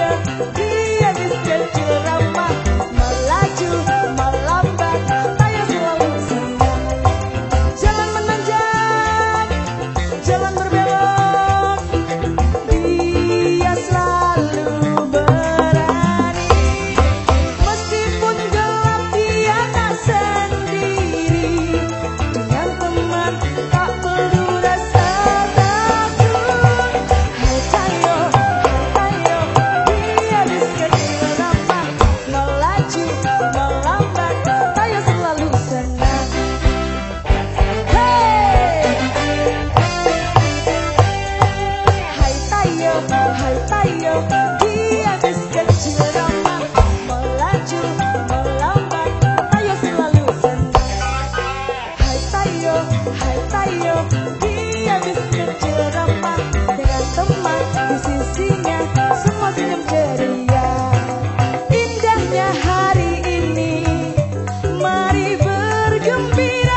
Dia bis kecil ramah, melaju melambat, saya selalu senang. Jalan menanjak, jalan berbelok, dia selalu berani. Meskipun gelap dia tak sendiri, dengan teman tak perlu rasa takut. Hai tayo, dia bis kecil ramah, melaju melambat, saya selalu senang. Hey! Hai tayo, dia bis kecil ramah, melaju melambat, saya selalu senang. Hai tayo, dia bis kecil ramah, dengan teman di sisinya, semua senyum ceria. Indahnya hari ini, mari bergembira.